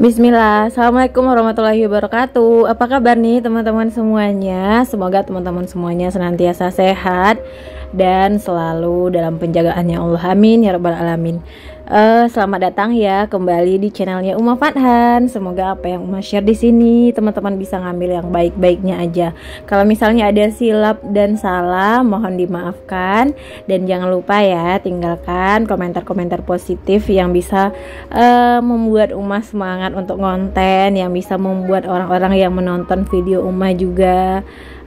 Bismillah, Assalamualaikum warahmatullahi wabarakatuh. Apa kabar nih teman-teman semuanya? Semoga teman-teman semuanya senantiasa sehat dan selalu dalam penjagaannya Allah. Amin ya rabbal alamin. Selamat datang ya kembali di channelnya Uma Fathan. Semoga apa yang Uma share di sini teman-teman bisa ngambil yang baik-baiknya aja. Kalau misalnya ada silap dan salah, mohon dimaafkan. Dan jangan lupa ya, tinggalkan komentar-komentar positif yang bisa membuat Uma semangat untuk konten, yang bisa membuat orang-orang yang menonton video Uma juga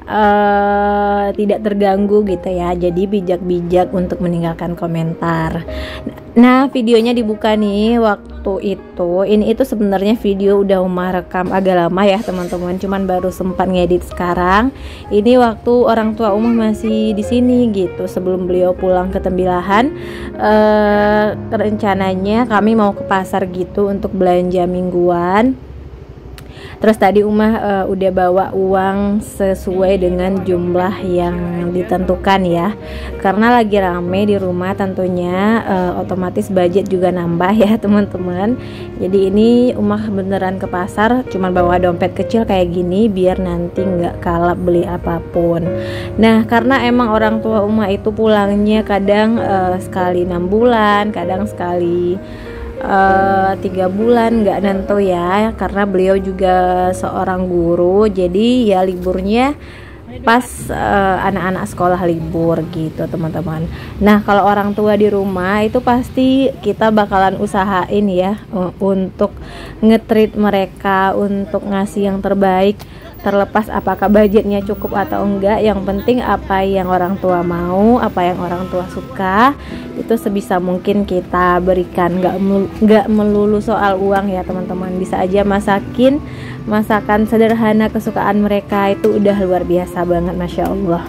tidak terganggu gitu ya. Jadi bijak-bijak untuk meninggalkan komentar. Nah, videonya dibuka nih waktu itu. Ini itu sebenarnya video udah Uma rekam agak lama ya teman-teman, cuman baru sempat ngedit sekarang. Ini waktu orang tua Uma masih di sini gitu, sebelum beliau pulang ke Tembilahan. Rencananya kami mau ke pasar gitu untuk belanja mingguan. Terus tadi Uma udah bawa uang sesuai dengan jumlah yang ditentukan ya. Karena lagi rame di rumah tentunya, otomatis budget juga nambah ya teman-teman. Jadi ini Uma beneran ke pasar cuman bawa dompet kecil kayak gini biar nanti nggak kalap beli apapun. Nah, karena emang orang tua Uma itu pulangnya kadang sekali 6 bulan, kadang sekali 3 bulan, nggak nentu ya, karena beliau juga seorang guru, jadi ya liburnya pas anak-anak sekolah libur gitu teman-teman. Nah, kalau orang tua di rumah itu pasti kita bakalan usahain ya untuk nge-treat mereka, untuk ngasih yang terbaik, terlepas apakah budgetnya cukup atau enggak. Yang penting apa yang orang tua mau, apa yang orang tua suka, itu sebisa mungkin kita berikan. Nggak melulu soal uang ya teman-teman, bisa aja masakan sederhana kesukaan mereka itu udah luar biasa banget, Masya Allah.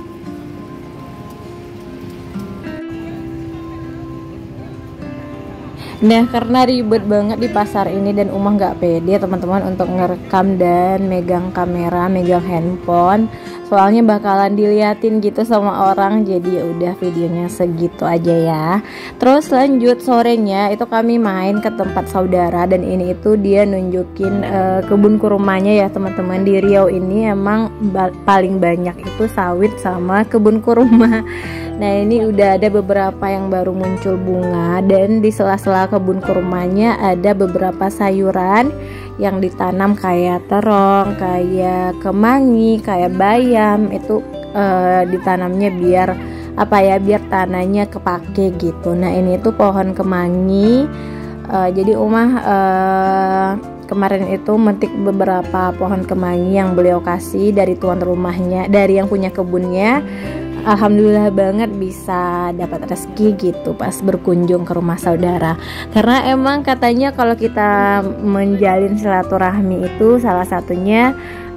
Nah, karena ribet banget di pasar ini dan Uma nggak pede teman-teman untuk ngerekam dan megang kamera, megang handphone, soalnya bakalan diliatin gitu sama orang. Jadi ya udah videonya segitu aja ya. Terus lanjut sorenya itu kami main ke tempat saudara, dan ini itu dia nunjukin kebun kurmanya ya teman-teman. Di Riau ini emang paling banyak itu sawit sama kebun kurma. Nah, ini udah ada beberapa yang baru muncul bunga, dan di sela-sela kebun kurmanya ada beberapa sayuran yang ditanam kayak terong, kayak kemangi, kayak bayam. Itu ditanamnya biar apa ya, biar tanahnya kepake gitu. Nah, ini tuh pohon kemangi. Jadi Uma kemarin itu metik beberapa pohon kemangi yang beliau kasih dari tuan rumahnya, dari yang punya kebunnya. Alhamdulillah banget bisa dapat rezeki gitu pas berkunjung ke rumah saudara. Karena emang katanya kalau kita menjalin silaturahmi itu salah satunya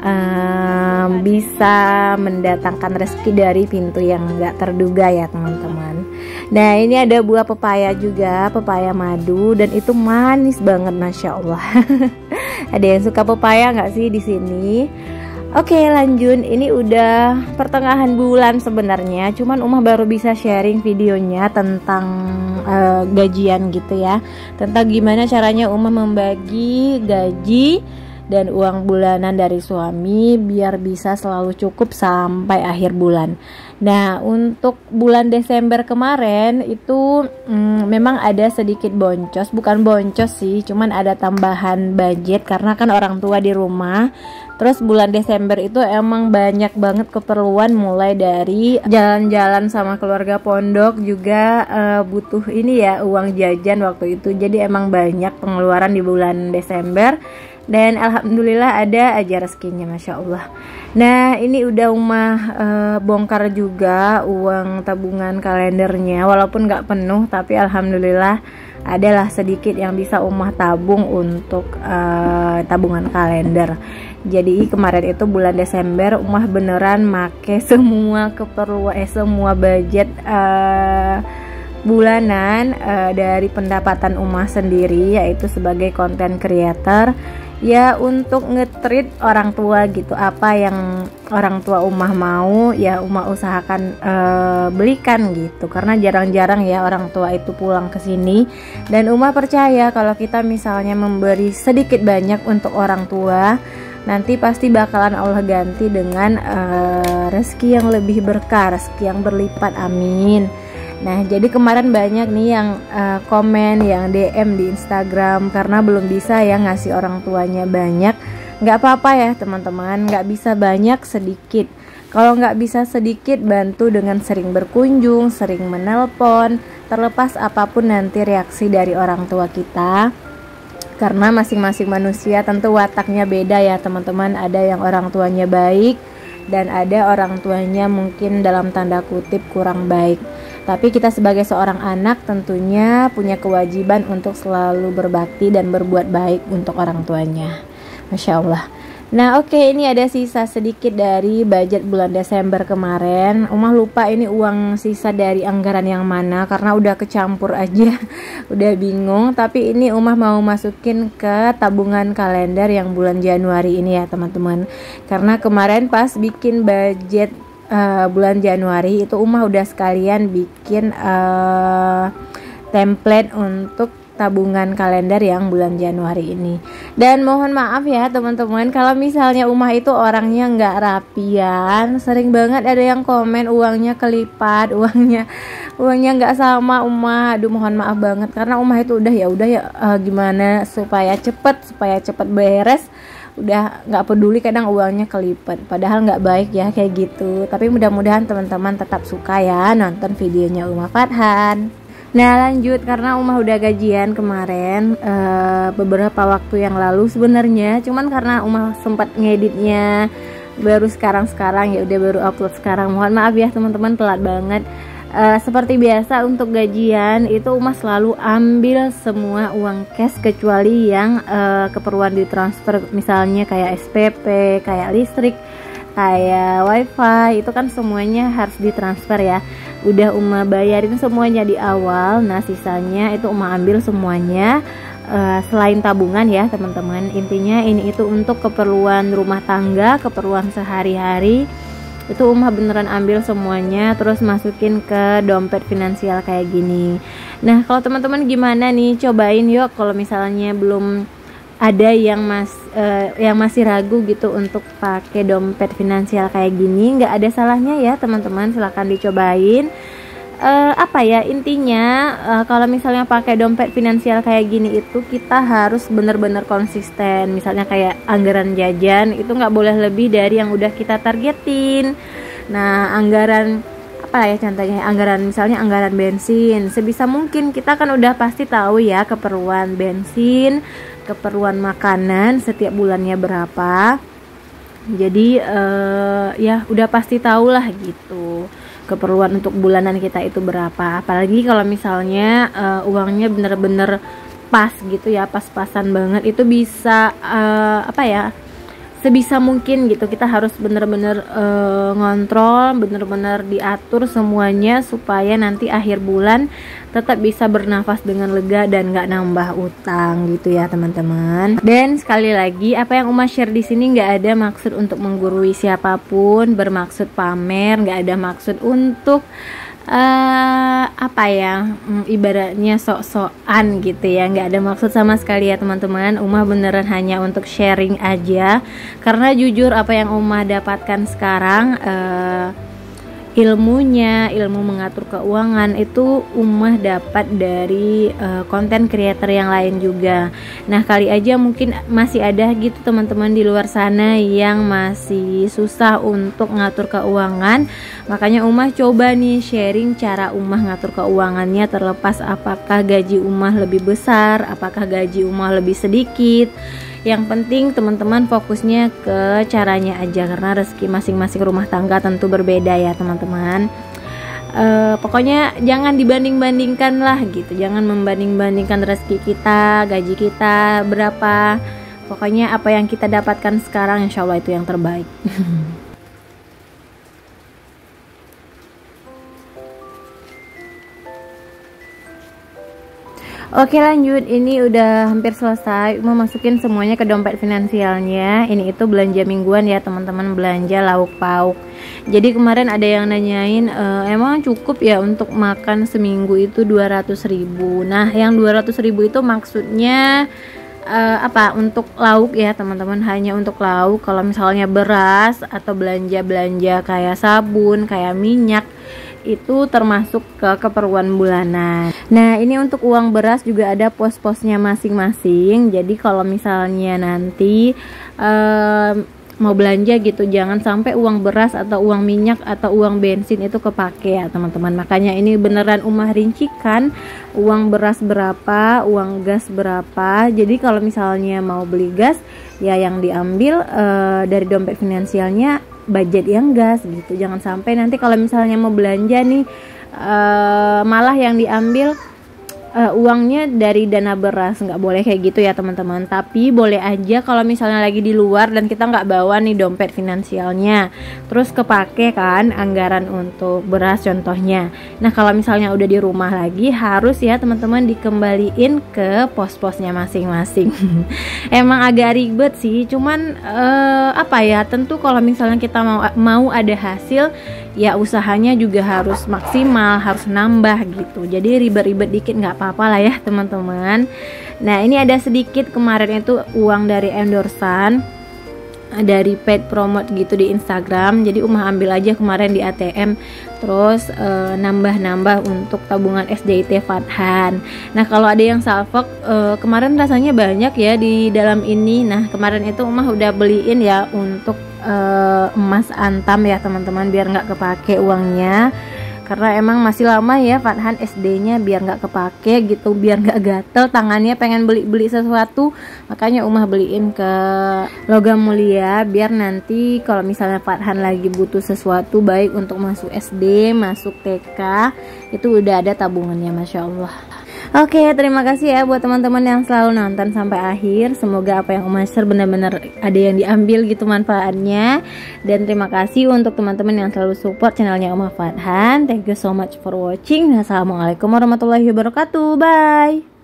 bisa mendatangkan rezeki dari pintu yang nggak terduga ya teman-teman. Nah, ini ada buah pepaya juga, pepaya madu, dan itu manis banget, Masya Allah. Ada yang suka pepaya nggak sih di sini? Oke, lanjut. Ini udah pertengahan bulan sebenarnya, cuman Uma baru bisa sharing videonya tentang gajian gitu ya, tentang gimana caranya Uma membagi gaji dan uang bulanan dari suami biar bisa selalu cukup sampai akhir bulan. Nah, untuk bulan Desember kemarin itu memang ada sedikit boncos, bukan boncos sih, cuman ada tambahan budget karena kan orang tua di rumah. Terus bulan Desember itu emang banyak banget keperluan, mulai dari jalan-jalan sama keluarga pondok, juga butuh ini ya, uang jajan waktu itu. Jadi emang banyak pengeluaran di bulan Desember, dan alhamdulillah ada aja rezekinya, Masya Allah. Nah, ini udah Uma bongkar juga uang tabungan kalendernya, walaupun nggak penuh tapi alhamdulillah adalah sedikit yang bisa Uma tabung untuk tabungan kalender. Jadi kemarin itu bulan Desember Uma beneran make semua keperluan, semua budget bulanan dari pendapatan Umah sendiri, yaitu sebagai content creator ya, untuk nge-treat orang tua gitu. Apa yang orang tua Umah mau ya Umah usahakan belikan gitu, karena jarang-jarang ya orang tua itu pulang ke sini. Dan Umah percaya kalau kita misalnya memberi sedikit banyak untuk orang tua, nanti pasti bakalan Allah ganti dengan rezeki yang lebih berkah, rezeki yang berlipat, amin. Nah, jadi kemarin banyak nih yang komen, yang DM di Instagram karena belum bisa ya ngasih orang tuanya banyak. Nggak apa-apa ya teman-teman, nggak bisa banyak, sedikit. Kalau nggak bisa sedikit, bantu dengan sering berkunjung, sering menelpon, terlepas apapun nanti reaksi dari orang tua kita. Karena masing-masing manusia tentu wataknya beda ya teman-teman. Ada yang orang tuanya baik dan ada orang tuanya mungkin dalam tanda kutip kurang baik. Tapi kita sebagai seorang anak tentunya punya kewajiban untuk selalu berbakti dan berbuat baik untuk orang tuanya. Masya Allah. Nah oke, ini ada sisa sedikit dari budget bulan Desember kemarin. Umah lupa ini uang sisa dari anggaran yang mana karena udah kecampur aja. Udah bingung. Tapi ini Umah mau masukin ke tabungan kalender yang bulan Januari ini ya teman-teman. Karena kemarin pas bikin budget bulan Januari itu Umah udah sekalian bikin template untuk tabungan kalender yang bulan Januari ini. Dan mohon maaf ya teman-teman kalau misalnya Umah itu orangnya nggak rapian. Sering banget ada yang komen uangnya kelipat, uangnya nggak sama Umah. Aduh mohon maaf banget karena Umah itu udah ya gimana supaya cepet beres, udah nggak peduli kadang uangnya kelipat, padahal nggak baik ya kayak gitu. Tapi mudah-mudahan teman-teman tetap suka ya nonton videonya Umah Fathan. Nah lanjut, karena Umah udah gajian kemarin beberapa waktu yang lalu sebenarnya, cuman karena Umah sempat ngeditnya baru sekarang ya udah baru upload sekarang. Mohon maaf ya teman-teman, telat banget. Seperti biasa untuk gajian itu Umah selalu ambil semua uang cash kecuali yang keperluan ditransfer, misalnya kayak SPP, kayak listrik, kayak wifi, itu kan semuanya harus ditransfer ya. Udah Umah bayarin semuanya di awal. Nah sisanya itu Umah ambil semuanya, selain tabungan ya teman-teman. Intinya ini itu untuk keperluan rumah tangga, keperluan sehari-hari. Itu Umah beneran ambil semuanya terus masukin ke dompet finansial kayak gini. Nah kalau teman-teman gimana nih, cobain yuk. Kalau misalnya belum ada yang masih ragu gitu untuk pakai dompet finansial kayak gini, nggak ada salahnya ya teman-teman, silahkan dicobain. Intinya kalau misalnya pakai dompet finansial kayak gini itu kita harus bener-bener konsisten. Misalnya kayak anggaran jajan itu nggak boleh lebih dari yang udah kita targetin. Nah anggaran contohnya misalnya anggaran bensin, sebisa mungkin kita kan udah pasti tahu ya keperluan bensin, keperluan makanan setiap bulannya berapa. Jadi ya udah pasti tahu lah gitu keperluan untuk bulanan kita itu berapa. Apalagi kalau misalnya uangnya bener-bener pas gitu ya, pas-pasan banget, itu bisa sebisa mungkin gitu kita harus bener-bener ngontrol, bener-bener diatur semuanya supaya nanti akhir bulan tetap bisa bernafas dengan lega dan nggak nambah utang gitu ya teman-teman. Dan sekali lagi, apa yang Umah share di sini nggak ada maksud untuk menggurui siapapun, bermaksud pamer, nggak ada maksud untuk ibaratnya sok-sokan gitu ya, nggak ada maksud sama sekali ya teman-teman. Umah beneran hanya untuk sharing aja, karena jujur apa yang Umah dapatkan sekarang, ilmu mengatur keuangan itu Umah dapat dari konten creator yang lain juga. Nah kali aja mungkin masih ada gitu teman-teman di luar sana yang masih susah untuk ngatur keuangan. Makanya Umah coba nih sharing cara Umah ngatur keuangannya, terlepas apakah gaji Umah lebih besar, apakah gaji Umah lebih sedikit. Yang penting teman-teman fokusnya ke caranya aja, karena rezeki masing-masing rumah tangga tentu berbeda ya teman-teman. Pokoknya jangan dibanding-bandingkan lah gitu, jangan membanding-bandingkan rezeki kita, gaji kita berapa. Pokoknya apa yang kita dapatkan sekarang insya Allah itu yang terbaik. Oke lanjut, ini udah hampir selesai. Mau masukin semuanya ke dompet finansialnya. Ini itu belanja mingguan ya teman-teman, belanja lauk pauk. Jadi kemarin ada yang nanyain, emang cukup ya untuk makan seminggu itu 200.000. Nah yang 200.000 itu maksudnya apa, untuk lauk ya teman-teman, hanya untuk lauk. Kalau misalnya beras atau belanja-belanja kayak sabun, kayak minyak, itu termasuk ke keperluan bulanan. Nah ini untuk uang beras juga ada pos-posnya masing-masing. Jadi kalau misalnya nanti mau belanja gitu, jangan sampai uang beras atau uang minyak atau uang bensin itu kepake ya teman-teman. Makanya ini beneran Umah rincikan uang beras berapa, uang gas berapa. Jadi kalau misalnya mau beli gas ya yang diambil dari dompet finansialnya budget yang gas gitu. Jangan sampai nanti kalau misalnya mau belanja nih malah yang diambil uangnya dari dana beras. Nggak boleh kayak gitu ya teman-teman. Tapi boleh aja kalau misalnya lagi di luar dan kita nggak bawa nih dompet finansialnya, terus kepake kan anggaran untuk beras contohnya. Nah kalau misalnya udah di rumah lagi, harus ya teman-teman dikembaliin ke pos-posnya masing-masing. Emang agak ribet sih, cuman apa ya, tentu kalau misalnya kita mau ada hasil ya usahanya juga harus maksimal, harus nambah gitu. Jadi ribet-ribet dikit nggak apa-apa lah ya teman-teman. Nah ini ada sedikit kemarin itu uang dari endorsan, dari paid promote gitu di Instagram. Jadi Umah ambil aja kemarin di ATM, terus nambah-nambah untuk tabungan SDIT Fathan. Nah kalau ada yang salvok, kemarin rasanya banyak ya di dalam ini. Nah kemarin itu Umah udah beliin ya untuk emas antam ya teman-teman, biar nggak kepake uangnya, karena emang masih lama ya Fathan SD-nya, biar nggak kepake gitu, biar nggak gatel tangannya pengen beli sesuatu. Makanya Umah beliin ke Logam Mulia, biar nanti kalau misalnya Fathan lagi butuh sesuatu, baik untuk masuk SD, masuk TK, itu udah ada tabungannya, Masya Allah. Oke, terima kasih ya buat teman-teman yang selalu nonton sampai akhir. Semoga apa yang Umah share benar-benar ada yang diambil gitu manfaatnya. Dan terima kasih untuk teman-teman yang selalu support channelnya Umah Fathan. Thank you so much for watching. Assalamualaikum warahmatullahi wabarakatuh. Bye.